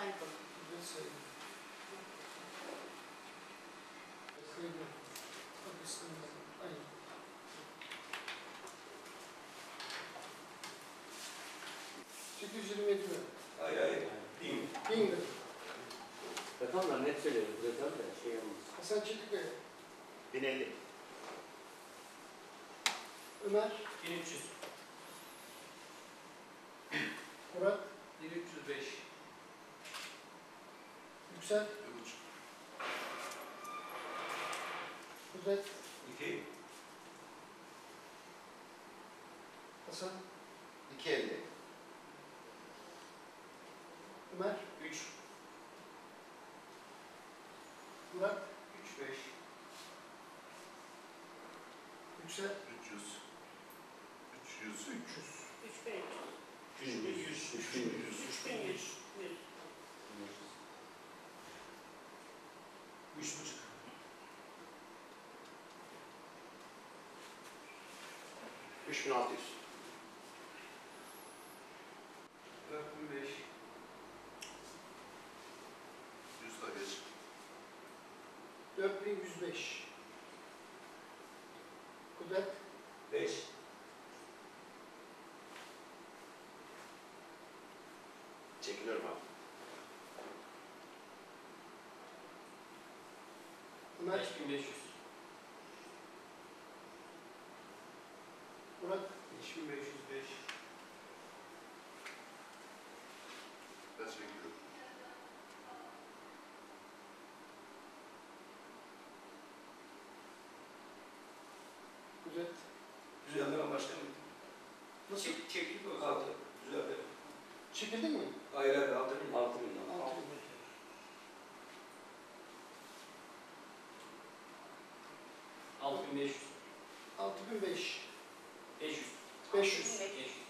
Saygın. Kudret Saygın. Saygın. Pakistan'da. Aynen. $827 lira. Hayır. 1000 lira. Rakamlar net söylüyorum. Rakam da şey olmaz. Hasan Çetikkaya. 1050. Ömer. 1300. Murat. 1305. Yüksel. 1,5. Kudret. 2. Hasan. 2,50. Ömer. 3. Murat. 35. Yüksel. 300. 300. 3300. 3100. 3,5. 3600. 4005. 100 da geç. 4105. Kudret. 5. Çekiliyorum abi. Ömer. 5500. Murat. 5505. Ben çekiyorum. Kudret. Düzeldi mi başkanım? Nasıl? Çekildi o 6. Düzeldi. Çekildin mi? Hayır 6 bin. 6000 lira. 6000. 6500. 6005. 500. 500. 6500.